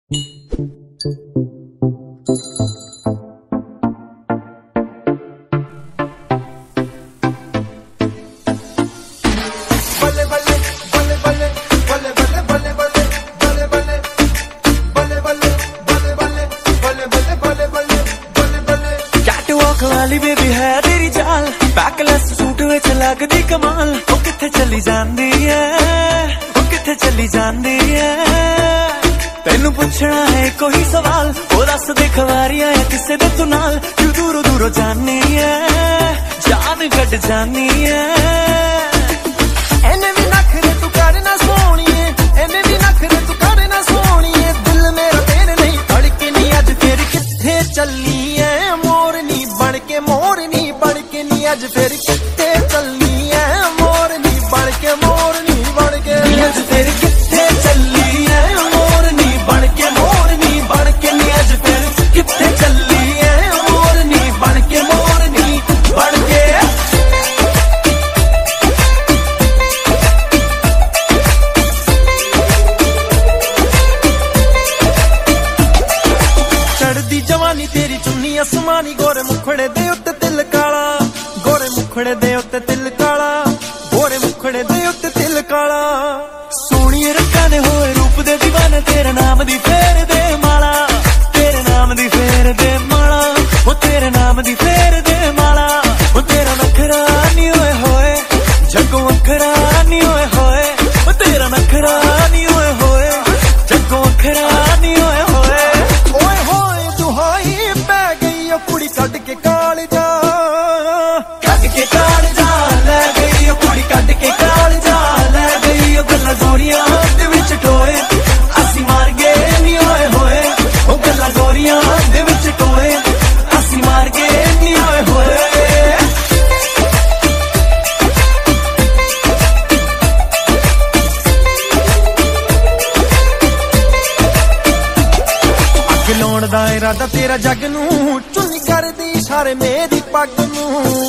वाली बेबी है तेरी चाल, बैकलेस सूट विच लगदी कमाल। ओ किथे चली जांदी है, ओ किथे चली जांदी है। तेनू पुछना है कोई सवाल, ओ दस दे खवारियां है किसे दे तू नाल। क्यों दूरों दूरों जानी है, जान कट जानी है। एने भी नखरे तू करना सोनिए, एने भी नखरे तू करना सोनिए। दिल मेरा तेरे नहीं धड़के नहीं, अज फिर किथे चली है मोरनी बनके, मोरनी बनके नी। अज फिर किथे चली है मोरनी बनके, मोरनी बनके। अज फिर किथे चली है मोरनी बनके, मोरनी बनके नी। अज फिर किथे चली है मोरनी बनके, मोरनी बनके। चढ़दी जवानी तेरी चुन्नी आसमानी, गोरे मुखड़े दे उत्ते तिल काला, गोरे मुखड़े दे उत्ते तिल काला, गोरे मुखड़े दे उत्ते तिल काला। सोनिए रखा ने होए रूप दे दीवाने, तेरे नाम दी फेर दे माला, तेरे नाम दी फेर दे माला। ओ तेरे नाम दी फेर दे माला। ओ तेरा नखरा नी होए होए, जगो अखरा नी होए होए। ओ तेरा नखरा नी होए होए, जगो अखरा नी होए होए। ओए होए दुहाई पै गई ओ कुड़ी कट के काल जा, कट के काल जा ले गई ओ कुड़ी, कट के काल जा ले गई। ओ गल्ला गोरियां दे विच टोए, असी मार गए नी होए होए। ओ गल्ला गोरियां दे विच टोए, असी मार गए नी होए होए। अग लाउण दा इरादा तेरा जग नू, चुन्नी करदी इशारे मेरी पग नू,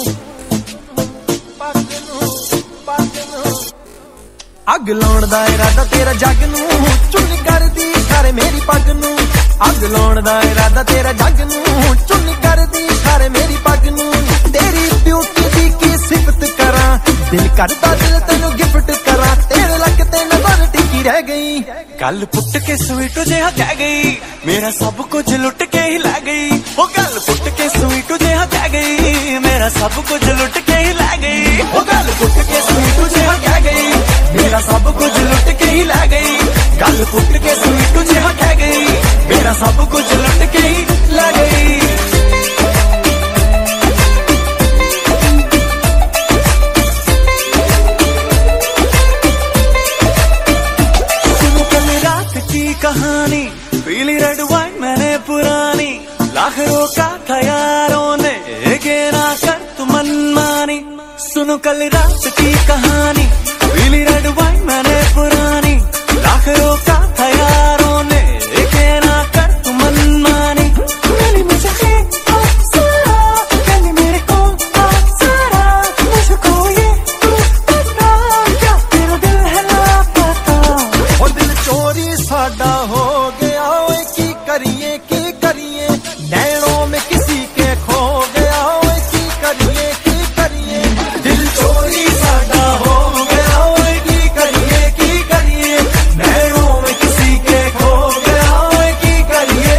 पग नू, पग नू। अग लाउण दा इरादा तेरा जग नू, चुन्नी करदी इशारे मेरी पग नू। अग लाउण दा इरादा तेरा जग नू, चुन्नी करदी इशारे मेरी पग नू। तेरी ब्यूटी दी की सिफत करां, दिल करदा दिल तेनू गिफ्ट करां। तेरे लक ते नजर टिकी रह गई, गल पुट के स्वीट जिहा कह गई, मेरा सब कुछ लुट के ही लै गई। ओ गल पुट के स्वीट जिहा कह गई, मेरा सब कुछ लुट के ही लै गई। ओ गल पुट के स्वीट जिहा कह गई, मेरा सब कुछ लुट के ही लै गई। गल पुट के स्वीट जिहा कह गई, मेरा सब कुछ लुट के ही लै गई। कहानी पीली रेड वाइन मैंने पुरानी, लाख रोका था यारों ने के ना कर तू मनमानी। सुनो कल रात की कहानी, पीली रेड वाइन मैंने पुरानी, लाख रोका था यारों ने के ना कर तू मनमानी। मिली मुझे कहनी मेरे को सारा, मुझको ये तू पता, क्या तेरा दिल है लापता। और दिल चोरी साडा हो गया, ओए की करिए नैनों में किसी के खो गया। ओए की करिए दिल चोरी साडा हो गया। ओए की करिए नैनों में किसी के खो गया। ओए की करिए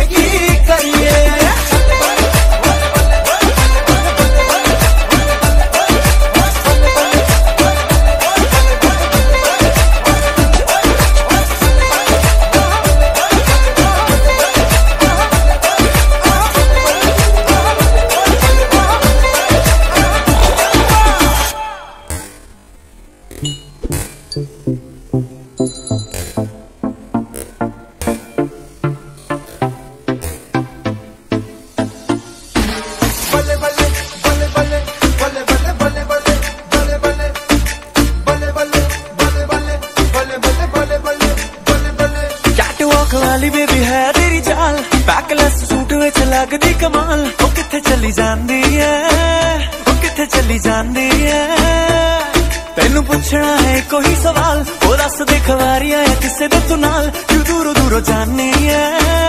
वाली बेबी है तेरी चाल, बैकलेस सूट विच लगदी कमाल। ओ किथे चली जांदी है, ओ किथे चली जांदी है। तेनू पुछना है कोई सवाल, ओ दस दे खवारियां है किसे दे तू नाल। क्यों दूरों दूरों जानी है।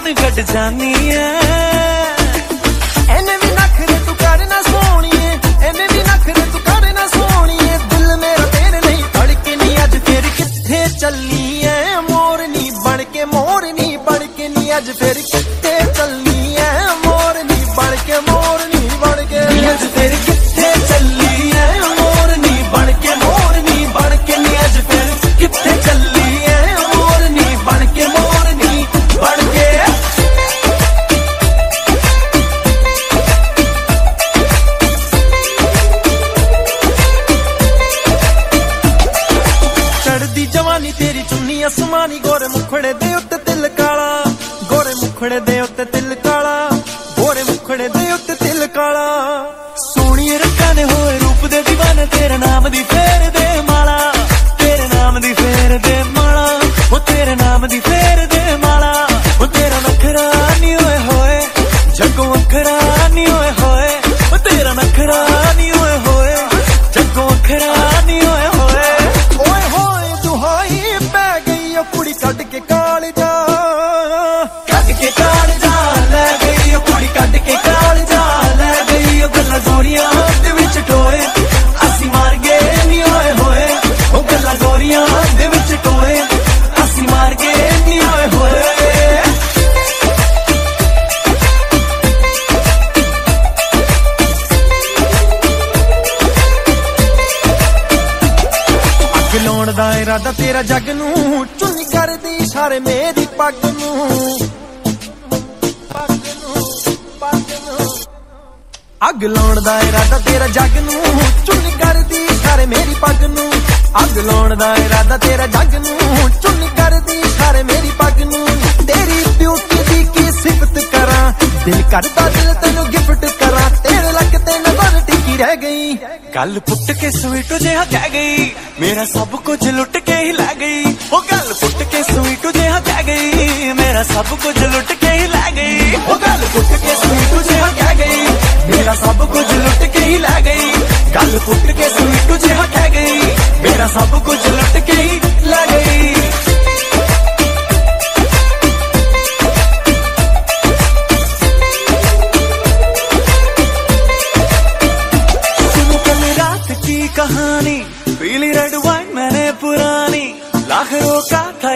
जान कट जानी है। एने भी नखरे तू करना सोनिए, एने भी नखरे तू करना सोनिए, दिल मेरा तेरे नहीं धड़के नी अज फिर किथे चलनी है मोरनी बनके, मोरनी बनके नी अज फिर किथे चलनी है मोरनी बनके, मोरनी बनके अज फिर किथे चली है मोरनी बनके, मोरनी बनके नी अज फिर किथे चली है मोरनी बनके, मोरनी बनके। चढ़दी जवानी तेरी चुन्नी आसमानी, गोरे मुखड़े दे उत्ते तिल काला, गोरे मुखड़े दे उत्ते तिल काला, गोरे मुखड़े दे उत्ते तिल काला। सोनिए रखा ने होए रूप दे दीवाने, तेरे नाम दी फेर दे माला, तेरे नाम दी फेर दे माला, वो तेरे नाम दी फेर दे माला। वो तेरा नखरा नी होए होए जगों अखरा नी होए होए, वो तेरा नखरा नी होए होए जगों अखरा नी होए होए। ओए होए दुहाई पै गई ओ कुड़ी कट के काल जा, कट के काल जा ले गई ओ कुड़ी, कट के काल जा ले गई ओ गल्लां गोरियां दे विच टोए, असी मार गए नी होए होए ओ गल्लां गोरियां दे विच टोए, असी मार गए नी होए होए। अग लाउण दा इरादा तेरा जग नूं, चुन्नी करदी इशारे मेरी पग नूं, पग नूं, पग नूं। अग लाउण दा इरादा तेरा जग नूं, चुन्नी करदी इशारे मेरी पग नूं, अग लाउण दा इरादा तेरा जग नूं, चुन्नी करदी इशारे मेरी पग नूं। तेरी ब्यूटी दी की सिफत करा, दिल करदा दिल तैनूं गिफ्ट करा, तेरे लक ते नजर टिकी रह गई। गल पुट के स्वीट जिहा कह गई, मेरा सब कुछ लुट के ही लै गई। ओ गल पुट के स्वीट जिहा कह गई, मेरा सब कुछ लुट के ही लै गई। ओ गल पुट के स्वीट जिहा कह गई, मेरा सब कुछ लुट के ही लै गई। गल पुट के स्वीट जिहा कह गई, मेरा सब कुछ लुट के ही लै गई। कहानी पीली रेड वाइन मैंने पुरानी, लाख रोका था